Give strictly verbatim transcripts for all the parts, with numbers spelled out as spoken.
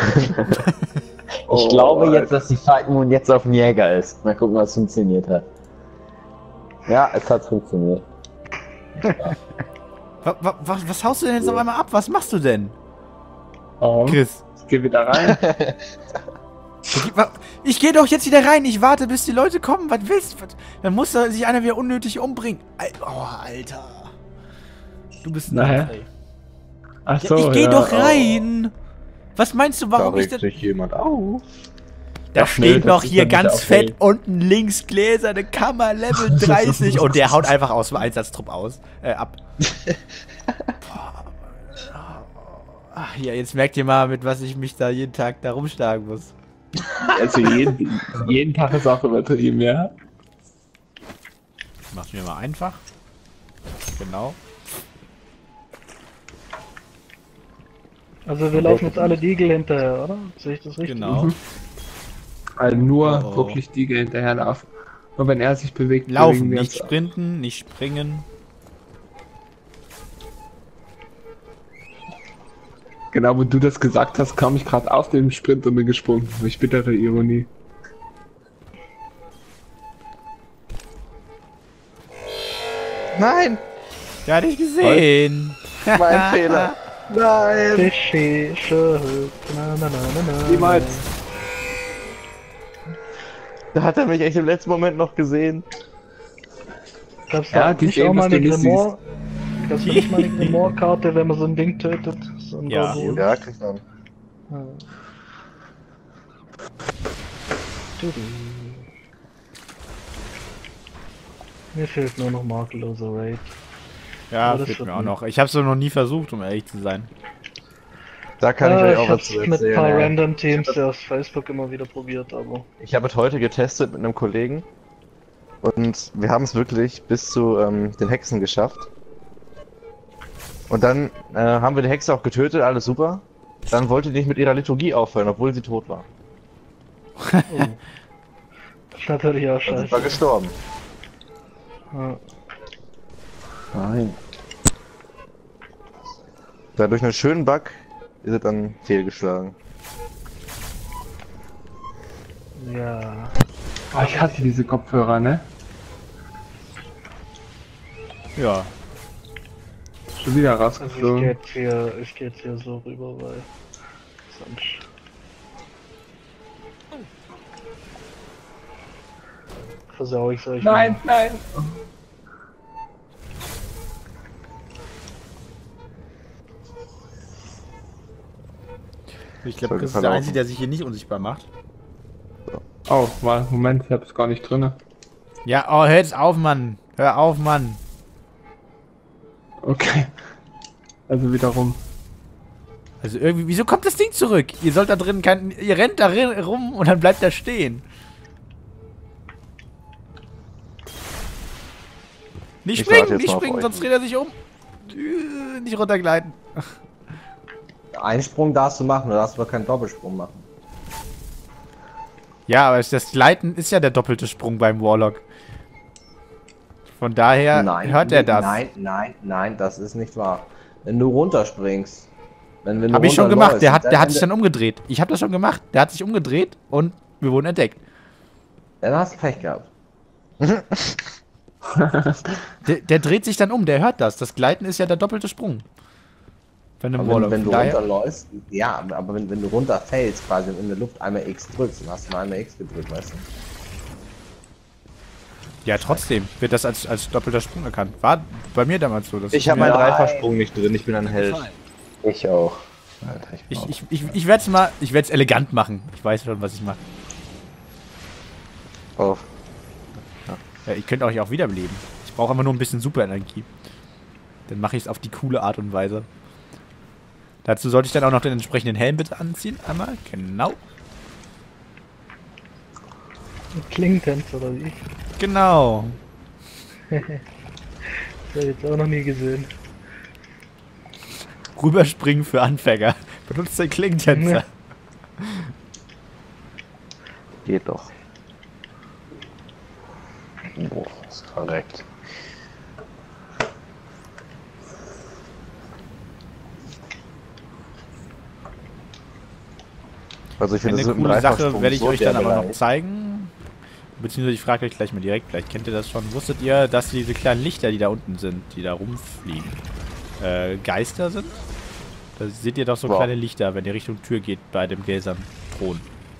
Ich glaube jetzt, dass die Fight Moon jetzt auf dem Jäger ist. Mal gucken, was funktioniert hat. Ja, es hat funktioniert. was, was, was haust du denn jetzt auf einmal ab? Was machst du denn? Oh, Chris. ich geh wieder rein. Ich gehe doch jetzt wieder rein. Ich warte, bis die Leute kommen. Was willst du? Dann muss da sich einer wieder unnötig umbringen. Oh, Alter. Du bist ein Naja. Ach so, ja, ich geh ja, doch oh. rein. Was meinst du, warum da ich regt denn... sich jemand auf. Da Ach, steht nö, noch das ist hier doch nicht ganz okay. fett unten links gläserne Kammer Level dreißig und der haut einfach aus dem Einsatztrupp aus. Äh, ab. Ach, ja, jetzt merkt ihr mal, mit was ich mich da jeden Tag da rumschlagen muss. Also jeden, jeden Tag ist auch übertrieben, ja? Mach's mir mal einfach. Genau. Also wir laufen jetzt alle Diegel hinterher, oder? Sehe ich das richtig? Genau. Also nur Oh. wirklich die hinterherlaufen. Nur wenn er sich bewegt, Laufen, bewegen wir nicht uns. sprinten, nicht springen. Genau, wo du das gesagt hast, kam ich gerade auf den Sprint und bin gesprungen. Durch bittere Ironie. Nein! Ja, hatte ich gesehen. Mein Fehler. Nein! Fischi, schön. Na, na, na, na, na. Niemals. Da hat er mich echt im letzten Moment noch gesehen. Gab's Ja, da die nicht sehen, auch mal was eine du nicht Grimoire? Gab's da nicht mal eine Grimoire-Karte, wenn man so ein Ding tötet? So ein Ja. Goblin? Ja, kriegt man. Ja. Tudu. Mir fehlt nur noch makelloser Raid. Ja, Aber das fehlt wird mir auch nicht. noch. Ich hab's so noch nie versucht, um ehrlich zu sein. Da kann Ja, ich euch ich auch was hab's zu mit ein erzählen. paar ey. random Teams auf Facebook immer wieder probiert, aber... Ich habe es heute getestet mit einem Kollegen. Und wir haben es wirklich bis zu ähm, den Hexen geschafft. Und dann äh, haben wir die Hexe auch getötet, alles super. Dann wollte die nicht mit ihrer Liturgie aufhören, obwohl sie tot war. Oh. Das ist natürlich auch Dann sind wir scheiße. gestorben. Ja. Nein. Dadurch einen schönen Bug ist es dann fehlgeschlagen. Ja. Ah, ich hasse diese Kopfhörer, ne? Ja. Schon wieder Also ich geh rausgeflogen. jetzt hier, ich geh jetzt hier so rüber, weil sonst versau ich euch. Nein, nein! Ich glaube, Sollte das ist der verlaufen. Einzige, der sich hier nicht unsichtbar macht. Oh, mal, Moment, ich hab's gar nicht drinne. Ja, oh, hör jetzt auf, Mann. Hör auf, Mann. Okay. Also wiederum. Also irgendwie, wieso kommt das Ding zurück? Ihr sollt da drin kein, ihr rennt da rin- rum und dann bleibt er stehen. Nicht Ich warte springen, jetzt nicht mal auf springen, euch. sonst dreht er sich um. Äh, Nicht runtergleiten. Einen Sprung darfst du machen, du darfst aber keinen Doppelsprung machen. Ja, aber das Gleiten ist ja der doppelte Sprung beim Warlock. Von daher hört er das. Nein, nein, nein, das ist nicht wahr. Wenn du runterspringst. Wenn, wenn du Hab ich schon gemacht, runterläufst, der hat, dann- der hat sich dann umgedreht. Ich habe das schon gemacht, der hat sich umgedreht und wir wurden entdeckt. Dann hast du Pech gehabt. Der, der dreht sich dann um, der hört das. Das Gleiten ist ja der doppelte Sprung. Bei einem Aber wenn, Warlock. wenn du Von daher- runterläufst, ja, aber wenn, wenn du runterfällst, quasi in der Luft einmal X drückst, dann hast du mal einmal X gedrückt, weißt du? Ja, trotzdem wird das als, als doppelter Sprung erkannt. War bei mir damals so. Dass Ich habe mir- meinen Dreifachsprung nicht drin, ich bin ein Held. Ich auch. Alter, ich Ich, ich, ich, ich werde es mal, ich werde es elegant machen. Ich weiß schon, was ich mache. auf. Ja, ihr könnt euch auch wiederbeleben. Ich brauche aber nur ein bisschen Superenergie. Dann mache ich es auf die coole Art und Weise. Dazu sollte ich dann auch noch den entsprechenden Helm bitte anziehen. Einmal, genau. Klingentänzer oder wie? Genau. Das hab ich jetzt auch noch nie gesehen. Rüberspringen für Anfänger. Benutzt den Klingentänzer. Ja. Geht doch. Boah, ist verreckt. Also ich finde, Eine das ist ein coole Sache Dreifachsprung werde ich so euch dann aber noch derbeleicht. zeigen. Beziehungsweise ich frage euch gleich mal direkt, vielleicht kennt ihr das schon. Wusstet ihr, dass diese kleinen Lichter, die da unten sind, die da rumfliegen, äh, Geister sind? Da seht ihr doch so Wow. kleine Lichter, wenn ihr Richtung Tür geht bei dem gläsernen Thron.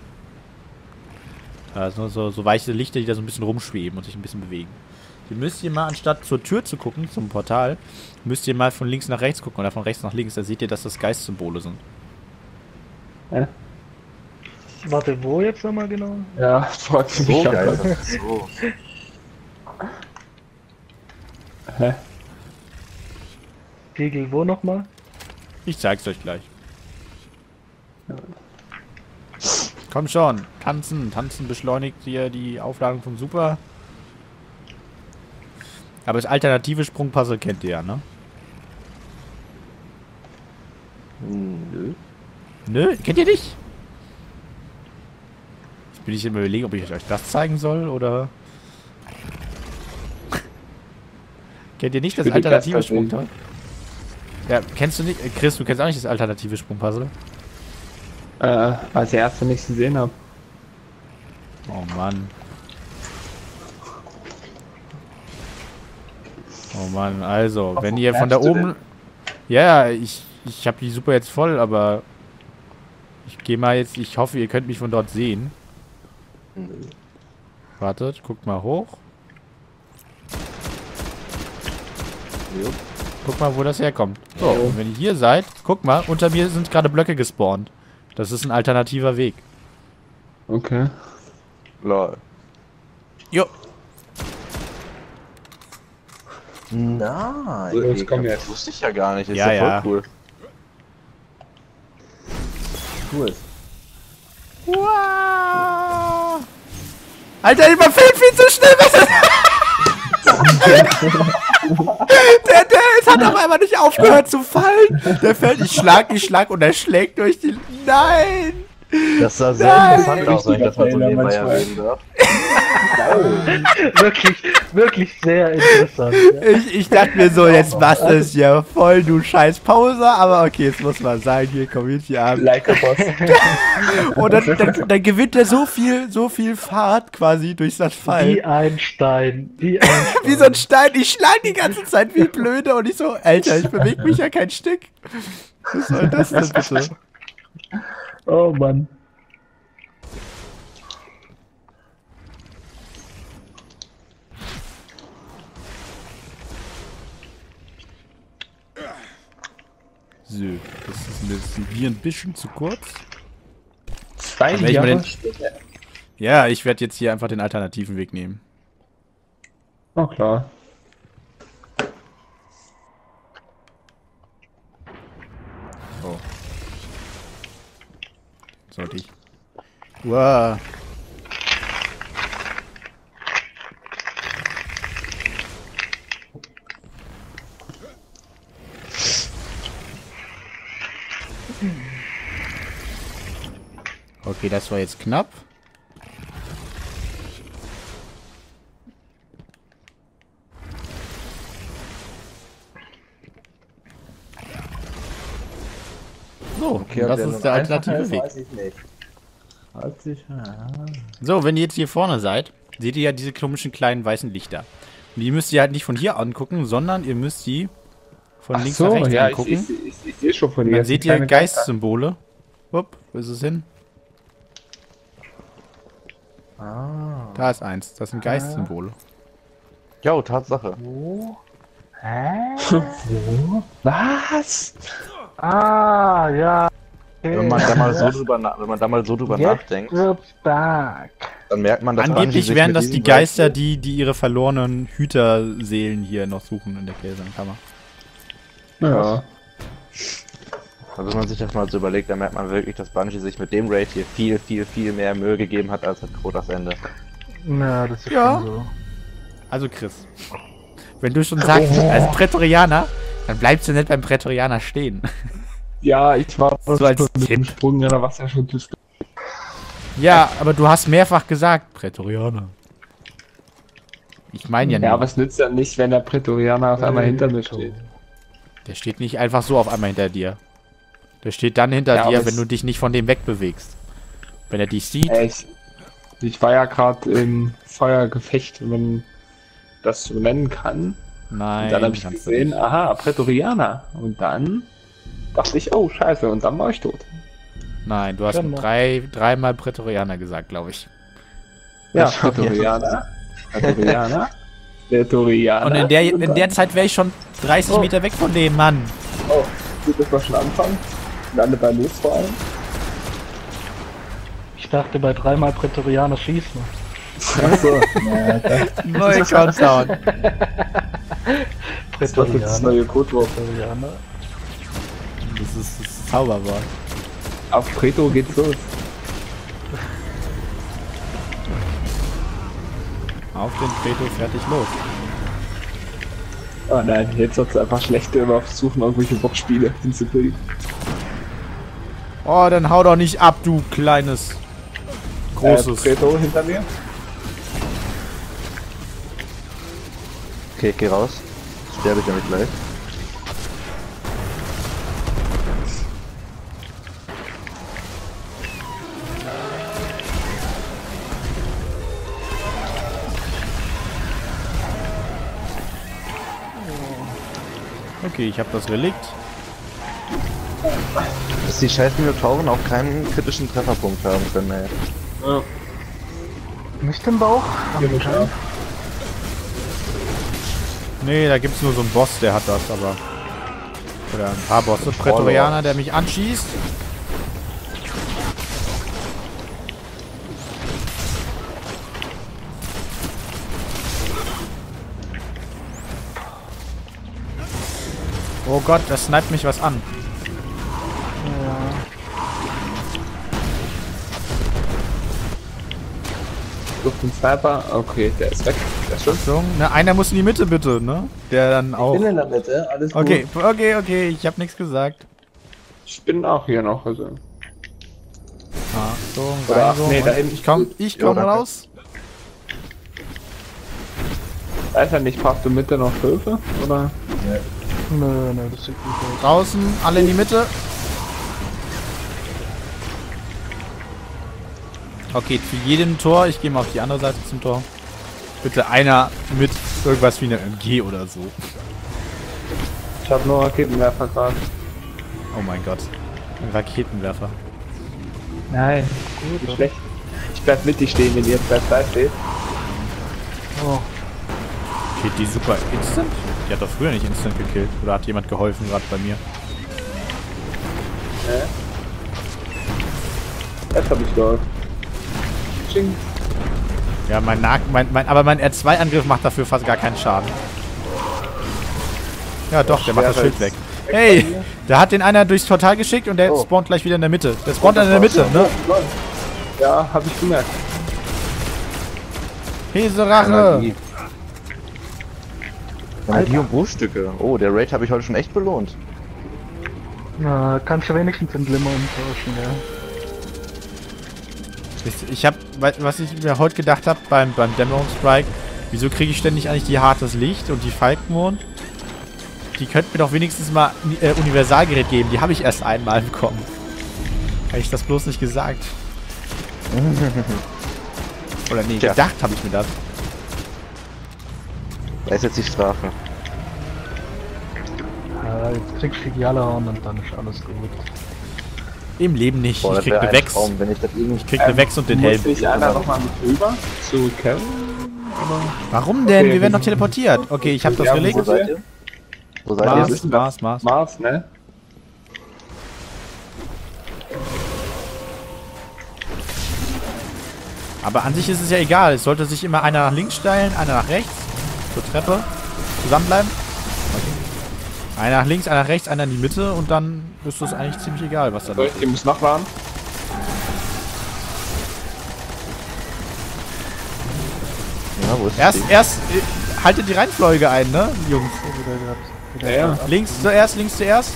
Also so, so weiche Lichter, die da so ein bisschen rumschweben und sich ein bisschen bewegen. Die müsst ihr mal, anstatt zur Tür zu gucken, zum Portal, müsst ihr mal von links nach rechts gucken oder von rechts nach links. Da seht ihr, dass das Geistsymbole sind. Hä? Warte, wo jetzt nochmal genau? Ja, fragst du So mich auch. geil. So. Hä? Pegel, wo nochmal? Ich zeig's euch gleich. Komm schon, tanzen. Tanzen beschleunigt hier die Aufladung von Super. Aber das alternative Sprungpuzzle kennt ihr ja, ne? Nö. Nö, kennt ihr nicht? Jetzt bin ich immer überlegen, ob ich euch das zeigen soll, oder... Kennt ihr nicht das will die alternative Geister sehen. Sprungpuzzle? Ja, kennst du nicht? äh, Chris, du kennst auch nicht das alternative Sprungpuzzle? Äh, als ich erste nichts gesehen habe. Oh Mann. Oh Mann, also, wenn ihr von da bleibst du oben... Ja, ich, ich habe die Super jetzt voll, aber... Ich gehe mal jetzt... Ich hoffe, ihr könnt mich von dort sehen. Nö. Wartet, guckt mal hoch. Jo. Guck mal, wo das herkommt. So, und wenn ihr hier seid, guck mal, unter mir sind gerade Blöcke gespawnt. Das ist ein alternativer Weg. Okay. Lol. Jo. Nein. So, jetzt komm das jetzt. wusste ich ja gar nicht. Ist Ja, ja, ja. voll cool. Cool. Wow. Alter, der fällt viel zu schnell. der, der ist, hat auf einmal nicht aufgehört zu fallen. Der fällt, ich schlag, ich schlag und er schlägt durch die... Nein! Das sah sehr Nein. interessant aus, wenn ich das mal so Richtiger nebenbei Fehler erwähnen darf. Wirklich, wirklich sehr interessant. Ja. Ich, ich dachte mir so, jetzt machst du es ja voll, du scheiß Poser, aber okay, jetzt muss man sagen, hier, Community Abend. Like a Boss. Und dann, dann, dann gewinnt er so viel, so viel Fahrt quasi durch das Fall. Wie ein Stein. Wie ein Stein. Wie so ein Stein, ich schlag die ganze Zeit wie blöde und ich so, Alter, ich bewege mich ja kein Stück. Was soll das denn bitte? Oh Mann. So, das ist mir jetzt hier ein bisschen zu kurz. Zwei Aber ich Jahre meine- später. Ja, ich werde jetzt hier einfach den alternativen Weg nehmen. Oh klar. Oh. Sollte ich. Wow. Okay, das war jetzt knapp. So, Okay, und das ob ist der nun einfacher alternative ist, Weg. weiß ich nicht. Hat sich, ja. So, wenn ihr jetzt hier vorne seid, seht ihr ja diese komischen kleinen weißen Lichter. Und die müsst ihr halt nicht von hier angucken, sondern ihr müsst die von Ach links so, nach rechts ja, ich, angucken. ich, ich, ich sehe schon von Und dir. dann seht ihr Geistsymbole. Wupp, wo ist es hin? Ah. Da ist eins. Das sind Geistsymbole. Jo, Tatsache. Wo? Hä? Was? Ah, ja. Okay. Wenn man da mal so drüber, na wenn man da mal so drüber Jetzt nachdenkt, wird's stark. dann merkt man, dass Angeblich Bungie sich wären mit das diesem die Geister, Break- die, die ihre verlorenen Hüterseelen hier noch suchen in der Gläserkammer. Ja. Also wenn man sich das mal so überlegt, dann merkt man wirklich, dass Bungie sich mit dem Raid hier viel, viel, viel mehr Mühe gegeben hat als mit Krotas Ende. Na, das ist Ja. schon so. Also Chris, wenn du schon sagst, als Prätorianer, dann bleibst du nicht beim Prätorianer stehen. Ja, ich war So als schon mit dem Tipp. Sprung in der Wasser schon zu spät. Ja, aber du hast mehrfach gesagt, Prätorianer. Ich meine ja Ja, nur, aber es nützt ja nicht, wenn der Prätorianer auf einmal hinter mir steht. der steht nicht einfach so auf einmal hinter dir. Der steht dann hinter Ja, dir, aber wenn es- du dich nicht von dem wegbewegst. Wenn er dich sieht. Äh, Ich, ich war ja gerade im Feuergefecht, wenn man das so nennen kann. Nein, Und dann habe ich kannst du gesehen, nicht. aha, Prätorianer. Und dann dachte ich, oh scheiße, und dann war ich tot. Nein, du hast Kann man. drei, dreimal Prätorianer gesagt, glaube ich. Ja, Ja, Prätorianer. Prätorianer. Prätorianer. Und in der, in dann- der Zeit wäre ich schon dreißig Oh. Meter weg von dem Mann. Oh, gut, dass wir schon anfangen. Lande bei Los vor allem. Ich dachte bei dreimal Prätorianer schießen. Achso. Neuer Countdown. Das ist das Prätorianer. neue Codewort. Prätorianer. Das ist das Zauberwort. Auf Preto geht's los. Auf den Preto, fertig, los. Oh nein, jetzt wird's einfach schlechter, immer versuchen, irgendwelche Wortspiele hinzukriegen. Oh, dann hau doch nicht ab, du kleines, großes. Äh, Preto hinter mir. Okay, ich geh raus. Sterbe ich damit gleich. Okay, ich habe das Relikt. Dass die scheiß Minotauren auch keinen kritischen Trefferpunkt haben können, ey. Ja. Nicht im Bauch? Hier muss er. Nee, da gibt's nur so einen Boss, der hat das, aber... Oder ein paar Bosse. Prätorianer, der mich anschießt. Oh Gott, das sniped mich was an. Ja. Durch den Sniper. Okay, der ist weg. Der ist schon. Achtung, ne, einer muss in die Mitte bitte, ne? Der dann auch... in der Mitte, alles gut. Okay, okay, okay, ich habe nichts gesagt. Ich bin auch hier noch, also. Achtung, Oder- rein so. nee, da und hinten. ich komm, ich Jo, komm danke. raus. Weiß ja nicht, brauchst du Mitte noch Hilfe? Oder? Nö, nö, das sieht gut aus. Draußen, alle in die Mitte. Okay, für jeden Tor, ich gehe mal auf die andere Seite zum Tor. Bitte einer mit irgendwas wie einer M G oder so. Ich habe nur Raketenwerfer gerade. Oh mein Gott. Ein Raketenwerfer. Nein, gut, nicht schlecht. Ich bleib mit dir stehen, wenn ihr jetzt bei zwei steht. Oh, Geht die super instant? Die hat doch früher nicht instant gekillt. Oder hat jemand geholfen gerade bei mir? Ja. Das hab ich geholfen. Tsching. Ja, mein Nah mein, mein, aber mein R zwei Angriff macht dafür fast gar keinen Schaden. Ja doch, der macht das Schild weg. Hey, da hat den einer durchs Portal geschickt und der Oh. spawnt gleich wieder in der Mitte. Der spawnt dann in der Mitte, ne? Ja, hab ich gemerkt. Heserache! Energie. Energie und Bruchstücke. Oh, der Raid habe ich heute schon echt belohnt. na, kannst du wenigstens den Glimmer umtauschen, ja. Ich, ich hab, was ich mir heute gedacht habe beim, beim Dämmerungsstrike, wieso kriege ich ständig eigentlich die hartes Licht und die Falkenmond? Die könnten mir doch wenigstens mal äh, Universalgerät geben, die habe ich erst einmal bekommen. Habe ich das bloß nicht gesagt? Oder nee, Tja. gedacht habe ich mir das. Da ist jetzt die Strafe. Ja, jetzt kriegst du die Jallerhorn und dann ist alles gut. Im Leben nicht. Boah, ich das krieg wär eine ein Wex. Traum, wenn ich das irgendwie... Ich krieg eine Wex und den Muss Helm. ich einer nochmal mit rüber? Zu Kevin? Oder? Warum denn? Okay, Wir werden doch wir- teleportiert. Okay, ich habe das Ja, Relikt. Wo seid ihr? Wo seid Mars, ihr? Mars, Mars. Mars, ne? Aber an sich ist es ja egal. Es sollte sich immer einer nach links stellen, einer nach rechts. Zur Treppe. Zusammenbleiben. Okay. Einer nach links, einer nach rechts, einer in die Mitte und dann ist das eigentlich ziemlich egal, was da Soll läuft. ich, die muss nachladen? Ja, wo ist Erst, die? erst, äh, haltet die Reihenfolge ein, ne, Jungs? Ja, ja. Links zuerst, links zuerst.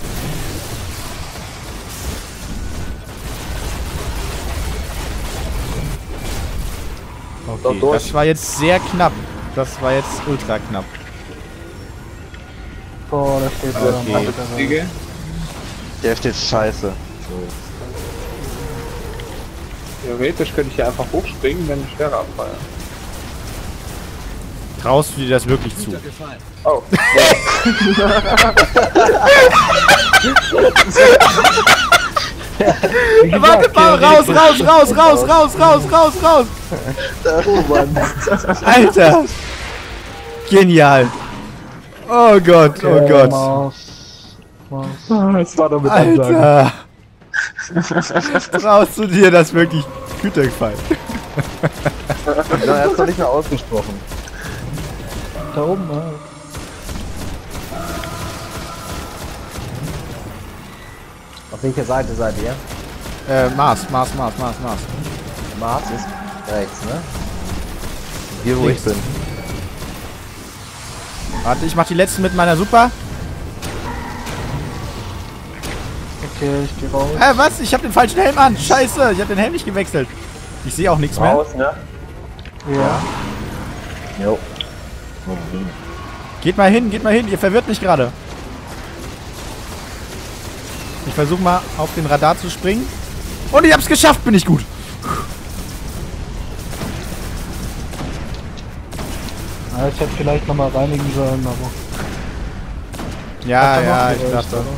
Okay, durch. das war jetzt sehr knapp. Das war jetzt ultra knapp. Boah, da steht Okay. wieder ein Siege. Der steht scheiße. Theoretisch könnte ich ja einfach hochspringen, dann die Schwere abfeuern. Traust du dir das wirklich zu? Oh. Wie gesagt, Warte mal, raus, theoretisch- raus, raus, raus, raus, raus, raus, raus! Oh Mann. Alter! Genial! Oh Gott, oh Okay, Gott! Maus. Maus. Das war doch mit Ansagen. Alter! Traust du dir das wirklich Gütergefallen? Ja, er hat's doch nicht mehr ausgesprochen. Da oben, ja. Auf welcher Seite seid ihr? Äh, Mars, Mars, Mars, Mars, Mars. Mars ist rechts, ne? Hier, wo ich bin. Warte, ich mach die letzten mit meiner Super. Okay, ich geh raus. Äh, was? Ich hab den falschen Helm an. Scheiße, ich hab den Helm nicht gewechselt. Ich sehe auch nichts mehr. Raus, ne? Ja. Jo. Geht mal hin, geht mal hin. Ihr verwirrt mich gerade. Ich versuche mal auf den Radar zu springen. Und ich hab's geschafft, bin ich gut. Ja, ich hätte vielleicht nochmal reinigen sollen, aber. Ja, Hat er ja, noch ich gereicht, dachte. oder?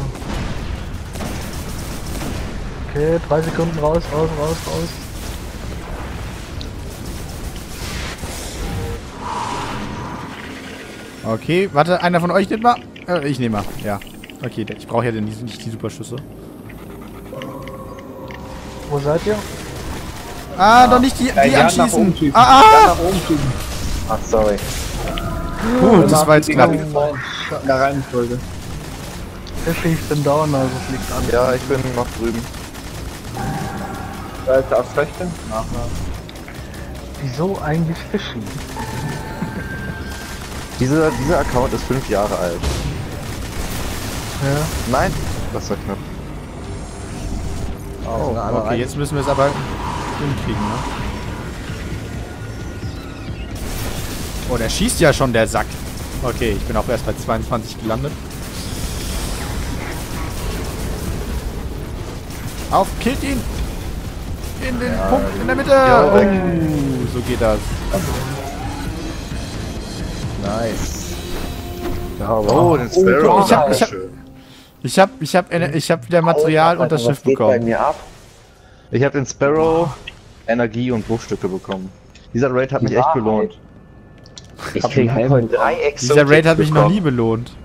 Okay, drei Sekunden raus, raus, raus, raus. Okay, warte, einer von euch nimmt mal. Äh, ich nehme mal, ja. Okay, ich brauche ja den, nicht die Superschüsse. Wo seid ihr? Ah, doch nicht die, Ja, die ja, nach oben anschießen. schießen. Ah, Ja, ah! nach oben schießen. Ach, sorry. Puh, das war jetzt Die knapp. in der Reihenfolge. Fischi, ich bin down, also fliegt an. Ja, ich bin noch drüben. Da ist aufs Rechte. Nach, Wieso eigentlich Fischi? Dieser, dieser Account ist fünf Jahre alt. Ja. Nein, das war knapp. Oh, Okay, jetzt müssen wir es aber hinkriegen, ne? Oh, der schießt ja schon, der Sack. Okay, ich bin auch erst bei zweiundzwanzig gelandet. Auf, killt ihn! In den Punkt, in der Mitte! Ja, weg. Oh, so geht das. Nice. Oh, den Sparrow. Ich hab, ich hab, ich hab, ich hab, Ener- ich hab wieder Material und das Was Schiff geht bei bekommen. mir ab? Ich habe den Sparrow, Energie und Bruchstücke bekommen. Dieser Raid hat mich echt belohnt. Ich krieg einfach drei Exotics Dieser Raid hat mich noch bekommen. nie belohnt.